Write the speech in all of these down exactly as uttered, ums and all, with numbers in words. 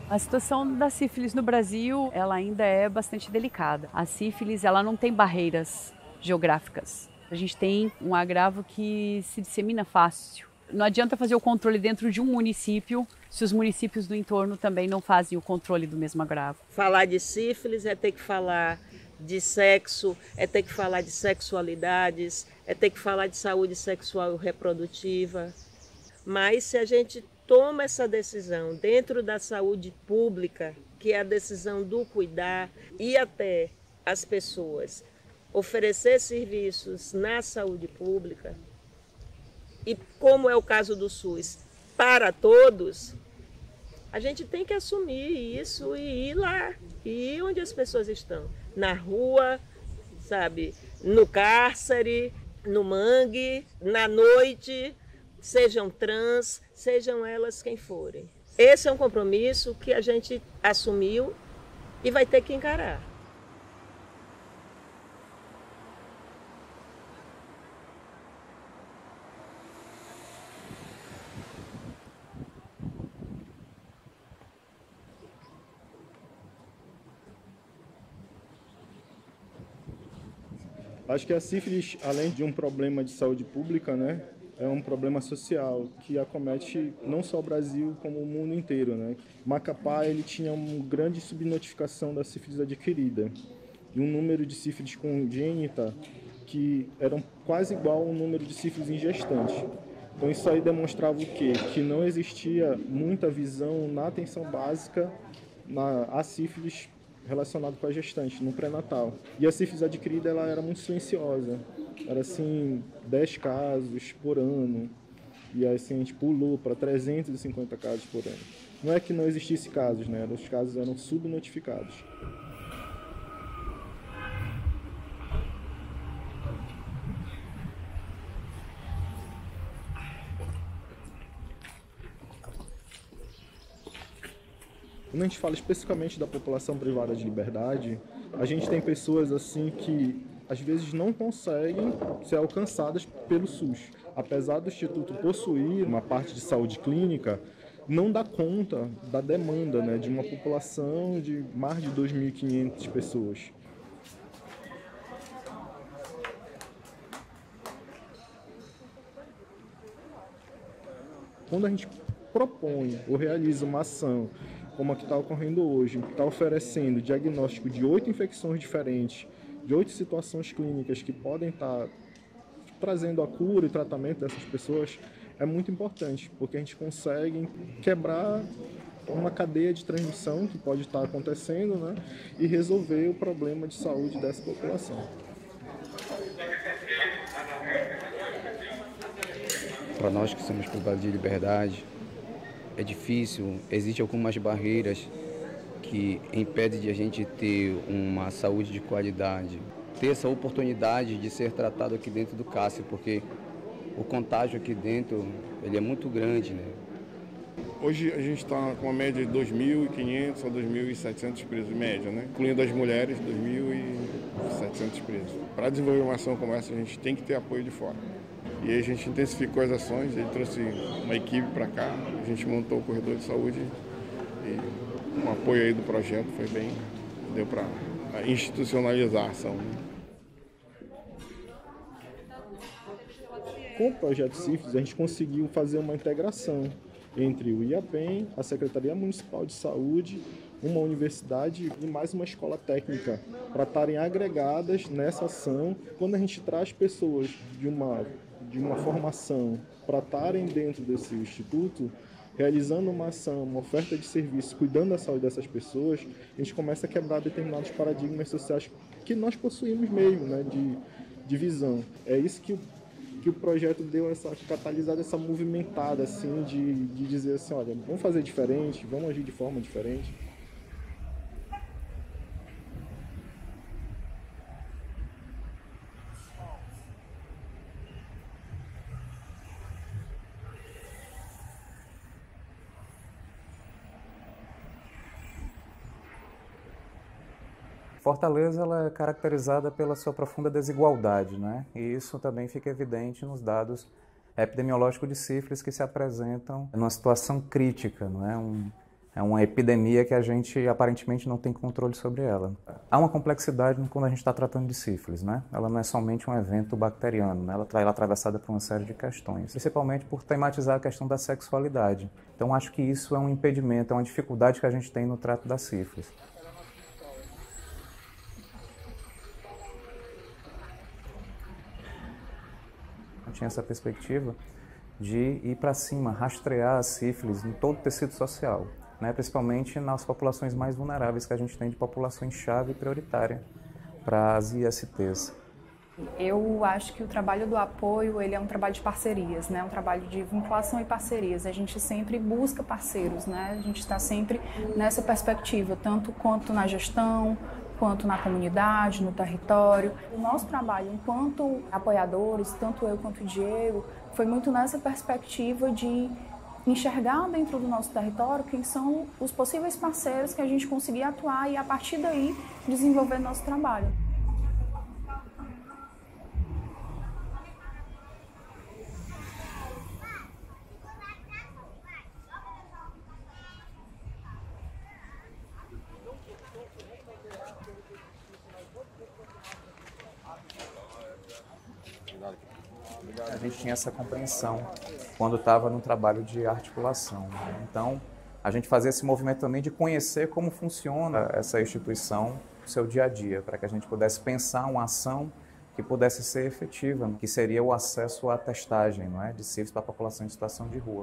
A situação da sífilis no Brasil, ela ainda é bastante delicada. A sífilis, ela não tem barreiras geográficas. A gente tem um agravo que se dissemina fácil. Não adianta fazer o controle dentro de um município se os municípios do entorno também não fazem o controle do mesmo agravo. Falar de sífilis é ter que falar de sexo, é ter que falar de sexualidades, é ter que falar de saúde sexual e reprodutiva. Mas se a gente toma essa decisão dentro da saúde pública, que é a decisão do cuidar, e até as pessoas oferecer serviços na saúde pública, e como é o caso do SUS, para todos, a gente tem que assumir isso e ir lá, e ir onde as pessoas estão, na rua, sabe, no cárcere, no mangue, na noite, sejam trans, sejam elas quem forem. Esse é um compromisso que a gente assumiu e vai ter que encarar. Acho que a sífilis, além de um problema de saúde pública, né, é um problema social que acomete não só o Brasil, como o mundo inteiro, né? Macapá, ele tinha uma grande subnotificação da sífilis adquirida e um número de sífilis congênita que eram quase igual ao número de sífilis em gestante. Então isso aí demonstrava o quê? Que não existia muita visão na atenção básica na a sífilis relacionado com a gestante, no pré-natal. E a sífilis adquirida, ela era muito silenciosa. Era assim, dez casos por ano. E assim, a gente pulou para trezentos e cinquenta casos por ano. Não é que não existisse casos, né? Os casos eram subnotificados. Quando a gente fala especificamente da população privada de liberdade, a gente tem pessoas assim que às vezes não conseguem ser alcançadas pelo SUS. Apesar do Instituto possuir uma parte de saúde clínica, não dá conta da demanda, né, de uma população de mais de dois mil e quinhentas pessoas. Quando a gente propõe ou realiza uma ação como a que está ocorrendo hoje, que está oferecendo diagnóstico de oito infecções diferentes, de oito situações clínicas que podem estar trazendo a cura e tratamento dessas pessoas, é muito importante, porque a gente consegue quebrar uma cadeia de transmissão que pode estar acontecendo, né, e resolver o problema de saúde dessa população. Para nós que somos privados de liberdade, é difícil, existem algumas barreiras que impedem de a gente ter uma saúde de qualidade, ter essa oportunidade de ser tratado aqui dentro do Cássio, porque o contágio aqui dentro ele é muito grande, né? Hoje a gente está com uma média de dois mil e quinhentos a dois mil e setecentos presos, média, né? Incluindo as mulheres, dois mil e setecentos presos. Para desenvolver uma ação como essa, a gente tem que ter apoio de fora. E aí a gente intensificou as ações, ele trouxe uma equipe para cá, a gente montou o corredor de saúde e o apoio aí do projeto foi bem, deu para institucionalizar a ação. Com o projeto sífilis, a gente conseguiu fazer uma integração entre o IAPEM, a Secretaria Municipal de Saúde, uma universidade e mais uma escola técnica, para estarem agregadas nessa ação. Quando a gente traz pessoas de uma, de uma formação para estarem dentro desse instituto, realizando uma ação, uma oferta de serviço, cuidando da saúde dessas pessoas, a gente começa a quebrar determinados paradigmas sociais que nós possuímos mesmo, né, de, de visão. É isso que o que o projeto deu essa catalisada, essa movimentada, assim, de, de dizer assim, olha, vamos fazer diferente, vamos agir de forma diferente. Fortaleza ela é caracterizada pela sua profunda desigualdade, né? E isso também fica evidente nos dados epidemiológicos de sífilis que se apresentam numa situação crítica, não é? Um, É uma epidemia que a gente aparentemente não tem controle sobre ela. Há uma complexidade quando a gente está tratando de sífilis, né? Ela não é somente um evento bacteriano, né? Ela ela é atravessada por uma série de questões, principalmente por tematizar a questão da sexualidade. Então acho que isso é um impedimento, é uma dificuldade que a gente tem no trato da sífilis. Eu tinha essa perspectiva de ir para cima, rastrear a sífilis em todo o tecido social, né? Principalmente nas populações mais vulneráveis que a gente tem de populações-chave prioritária para as I S Ts. Eu acho que o trabalho do apoio ele é um trabalho de parcerias, né? Um trabalho de vinculação e parcerias. A gente sempre busca parceiros, né? A gente está sempre nessa perspectiva, tanto quanto na gestão, quanto na comunidade, no território. O nosso trabalho enquanto apoiadores, tanto eu quanto o Diego, foi muito nessa perspectiva de enxergar dentro do nosso território quem são os possíveis parceiros que a gente conseguir atuar e, a partir daí, desenvolver nosso trabalho. A gente tinha essa compreensão quando estava no trabalho de articulação, né? Então, a gente fazia esse movimento também de conhecer como funciona essa instituição no seu dia a dia, para que a gente pudesse pensar uma ação que pudesse ser efetiva, né? Que seria o acesso à testagem, não é? De sífilis para a população em situação de rua.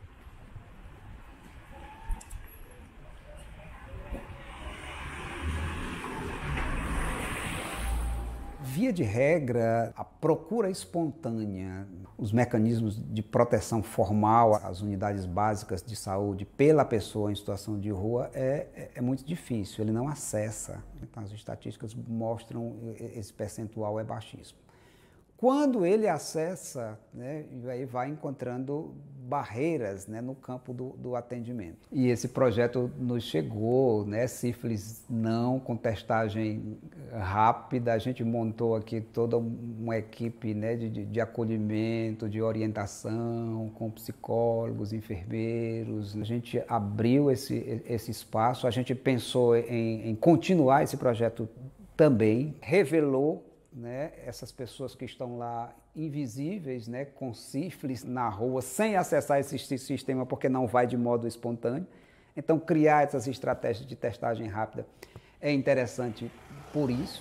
Via de regra, a procura espontânea, os mecanismos de proteção formal às unidades básicas de saúde pela pessoa em situação de rua é, é muito difícil, ele não acessa. Então, as estatísticas mostram esse percentual é baixíssimo. Quando ele acessa, né, aí vai encontrando barreiras, né, no campo do, do atendimento. E esse projeto nos chegou, né, sífilis não, com testagem rápida. A gente montou aqui toda uma equipe, né, de, de acolhimento, de orientação, com psicólogos, enfermeiros. A gente abriu esse, esse espaço, a gente pensou em, em continuar esse projeto também, revelou, né, essas pessoas que estão lá invisíveis, né, com sífilis na rua, sem acessar esse sistema porque não vai de modo espontâneo. Então, criar essas estratégias de testagem rápida é interessante por isso.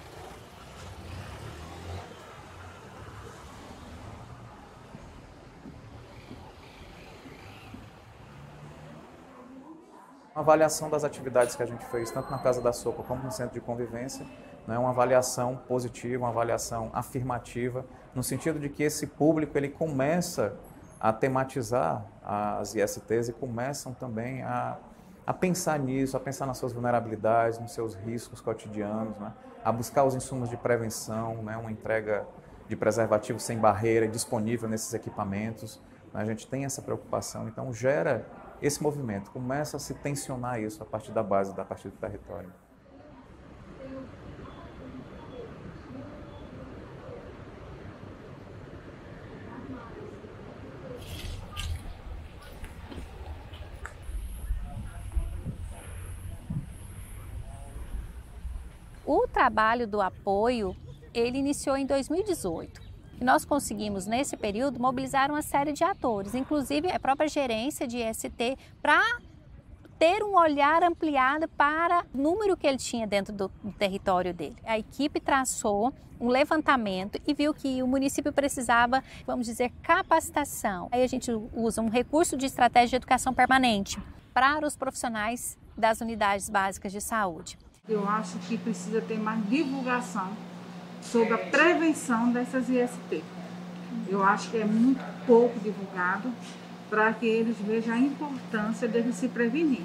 Uma avaliação das atividades que a gente fez, tanto na Casa da Sopa como no Centro de Convivência, né, uma avaliação positiva, uma avaliação afirmativa, no sentido de que esse público ele começa a tematizar as I S Ts e começam também a, a pensar nisso, a pensar nas suas vulnerabilidades, nos seus riscos cotidianos, né, a buscar os insumos de prevenção, né, uma entrega de preservativo sem barreira disponível nesses equipamentos. Né, a gente tem essa preocupação, então gera esse movimento, começa a se tensionar isso a partir da base, a partir do território. O trabalho do apoio, ele iniciou em dois mil e dezoito. E nós conseguimos, nesse período, mobilizar uma série de atores, inclusive a própria gerência de I S T, para ter um olhar ampliado para o número que ele tinha dentro do, do território dele. A equipe traçou um levantamento e viu que o município precisava, vamos dizer, capacitação. Aí a gente usa um recurso de estratégia de educação permanente para os profissionais das unidades básicas de saúde. Eu acho que precisa ter mais divulgação sobre a prevenção dessas I S T. Eu acho que é muito pouco divulgado para que eles vejam a importância de se prevenir.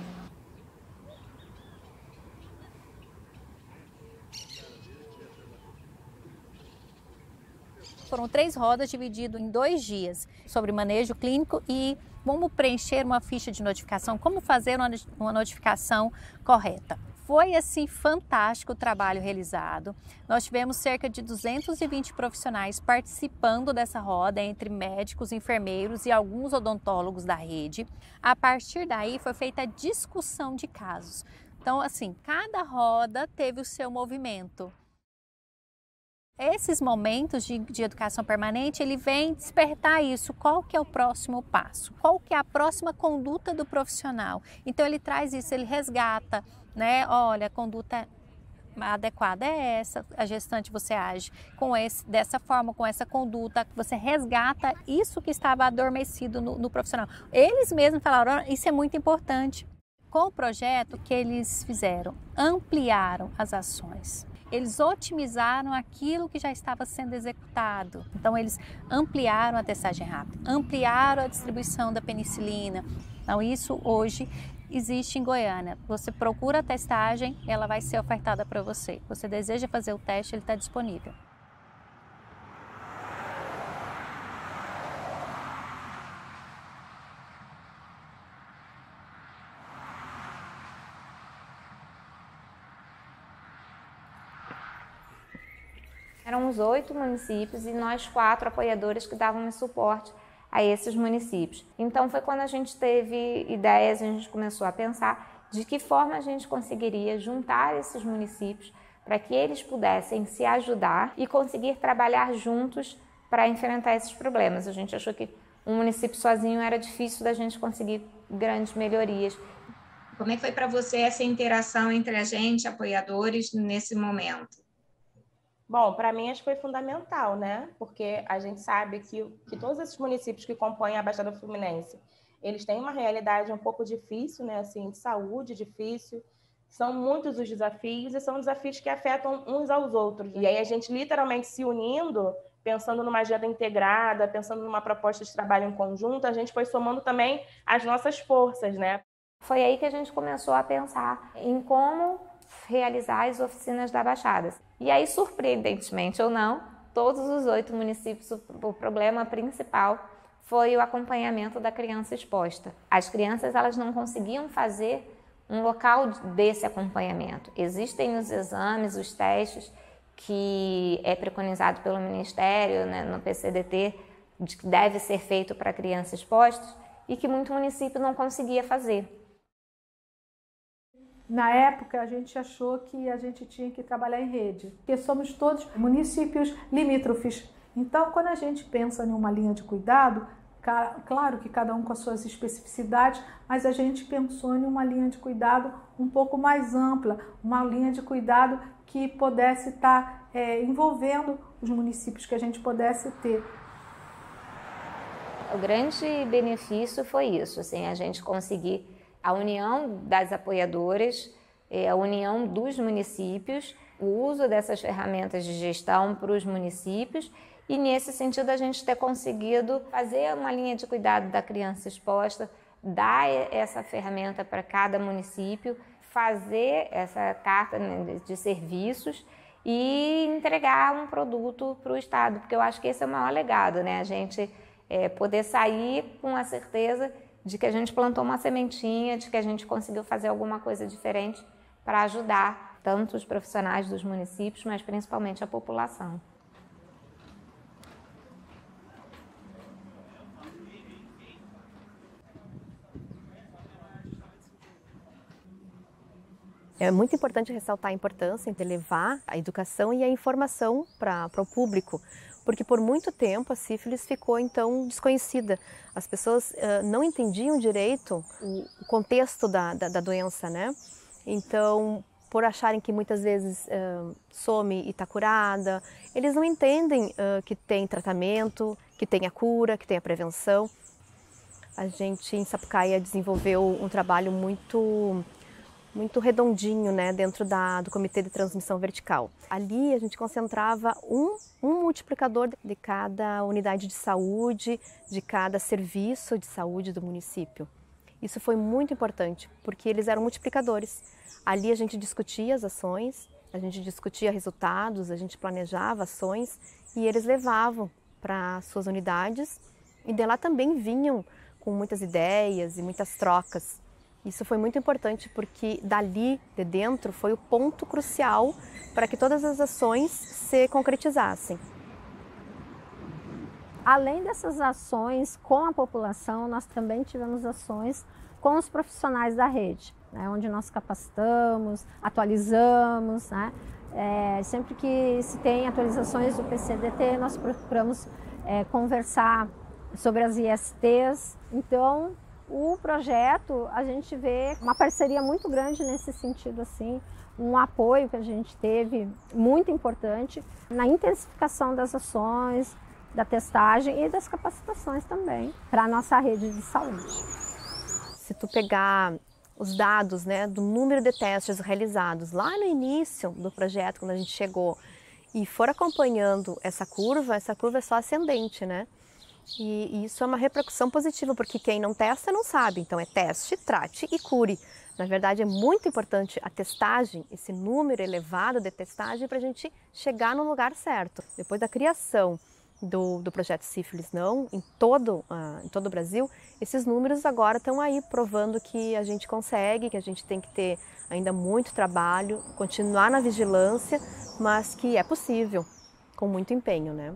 Foram três rodas divididas em dois dias sobre manejo clínico e como preencher uma ficha de notificação, como fazer uma notificação correta. Foi assim fantástico o trabalho realizado. Nós tivemos cerca de duzentos e vinte profissionais participando dessa roda, entre médicos, enfermeiros e alguns odontólogos da rede. A partir daí foi feita a discussão de casos. Então, assim, cada roda teve o seu movimento. Esses momentos de, de educação permanente, ele vem despertar isso. Qual que é o próximo passo? Qual que é a próxima conduta do profissional? Então, ele traz isso, ele resgata, né? Olha, a conduta adequada é essa, a gestante você age com esse, dessa forma, com essa conduta, você resgata isso que estava adormecido no, no profissional. Eles mesmos falaram, isso é muito importante. Com o projeto que eles fizeram, ampliaram as ações. Eles otimizaram aquilo que já estava sendo executado. Então, eles ampliaram a testagem rápida, ampliaram a distribuição da penicilina. Então, isso hoje existe em Goiânia. Você procura a testagem, ela vai ser ofertada para você. Você deseja fazer o teste, ele está disponível. Éramos oito municípios e nós quatro apoiadores que dávamos suporte a esses municípios. Então foi quando a gente teve ideias, a gente começou a pensar de que forma a gente conseguiria juntar esses municípios para que eles pudessem se ajudar e conseguir trabalhar juntos para enfrentar esses problemas. A gente achou que um município sozinho era difícil da gente conseguir grandes melhorias. Como é que foi para você essa interação entre a gente, apoiadores, nesse momento? Bom, para mim acho que foi fundamental, né? Porque a gente sabe que, que todos esses municípios que compõem a Baixada Fluminense, eles têm uma realidade um pouco difícil, né? Assim, de saúde difícil. São muitos os desafios e são desafios que afetam uns aos outros. E aí a gente literalmente se unindo, pensando numa agenda integrada, pensando numa proposta de trabalho em conjunto, a gente foi somando também as nossas forças, né? Foi aí que a gente começou a pensar em como realizar as oficinas da Baixada. E aí, surpreendentemente ou não, todos os oito municípios, o problema principal foi o acompanhamento da criança exposta. As crianças elas não conseguiam fazer um local desse acompanhamento. Existem os exames, os testes, que é preconizado pelo Ministério, né, no P C D T, de que deve ser feito para crianças expostas, e que muito município não conseguia fazer. Na época, a gente achou que a gente tinha que trabalhar em rede, porque somos todos municípios limítrofes. Então, quando a gente pensa em uma linha de cuidado, claro que cada um com as suas especificidades, mas a gente pensou em uma linha de cuidado um pouco mais ampla, uma linha de cuidado que pudesse estar é, envolvendo os municípios, que a gente pudesse ter. O grande benefício foi isso, assim, a gente conseguir a união das apoiadoras, a união dos municípios, o uso dessas ferramentas de gestão para os municípios e, nesse sentido, a gente ter conseguido fazer uma linha de cuidado da criança exposta, dar essa ferramenta para cada município, fazer essa carta de serviços e entregar um produto para o Estado, porque eu acho que esse é o maior legado, né? A gente é, poder sair com a certeza de que a gente plantou uma sementinha, de que a gente conseguiu fazer alguma coisa diferente para ajudar tanto os profissionais dos municípios, mas principalmente a população. É muito importante ressaltar a importância de levar a educação e a informação para o público, porque por muito tempo a sífilis ficou então desconhecida. As pessoas uh, não entendiam direito o, o contexto da, da, da doença, né? Então, por acharem que muitas vezes uh, some e está curada, eles não entendem uh, que tem tratamento, que tem a cura, que tem a prevenção. A gente em Sapucaia desenvolveu um trabalho muito muito redondinho, né, dentro da, do Comitê de Transmissão Vertical. Ali a gente concentrava um, um multiplicador de cada unidade de saúde, de cada serviço de saúde do município. Isso foi muito importante, porque eles eram multiplicadores. Ali a gente discutia as ações, a gente discutia resultados, a gente planejava ações e eles levavam para suas unidades e de lá também vinham com muitas ideias e muitas trocas. Isso foi muito importante porque dali de dentro foi o ponto crucial para que todas as ações se concretizassem. Além dessas ações com a população, nós também tivemos ações com os profissionais da rede, né, onde nós capacitamos, atualizamos, né? É, sempre que se tem atualizações do P C D T, nós procuramos é, conversar sobre as I S Ts. Então, o projeto, a gente vê uma parceria muito grande nesse sentido, assim, um apoio que a gente teve muito importante na intensificação das ações, da testagem e das capacitações também para a nossa rede de saúde. Se tu pegar os dados, né, do número de testes realizados lá no início do projeto, quando a gente chegou, e for acompanhando essa curva, essa curva é só ascendente, né? E, e isso é uma repercussão positiva, porque quem não testa não sabe. Então é teste, trate e cure. Na verdade é muito importante a testagem, esse número elevado de testagem para a gente chegar no lugar certo. Depois da criação Do, do projeto Sífilis Não, em todo, uh, em todo o Brasil, esses números agora estão aí provando que a gente consegue, que a gente tem que ter ainda muito trabalho, continuar na vigilância, mas que é possível, com muito empenho, né?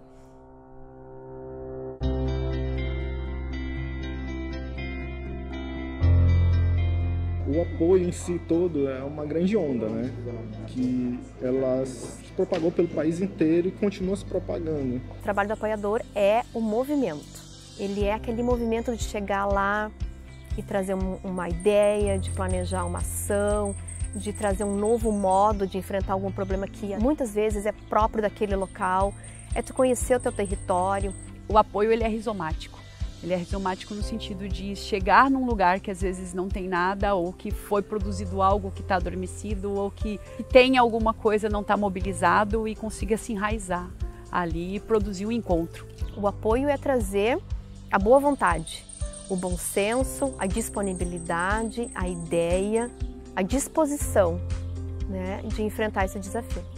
O apoio em si todo é uma grande onda, né? Que ela se propagou pelo país inteiro e continua se propagando. O trabalho do apoiador é o movimento. Ele é aquele movimento de chegar lá e trazer um, uma ideia, de planejar uma ação, de trazer um novo modo de enfrentar algum problema que muitas vezes é próprio daquele local, é tu conhecer o teu território. O apoio ele é rizomático. Ele é rizomático no sentido de chegar num lugar que às vezes não tem nada, ou que foi produzido algo que está adormecido, ou que, que tem alguma coisa, não está mobilizado, e consiga se enraizar ali e produzir um encontro. O apoio é trazer a boa vontade, o bom senso, a disponibilidade, a ideia, a disposição, né, de enfrentar esse desafio.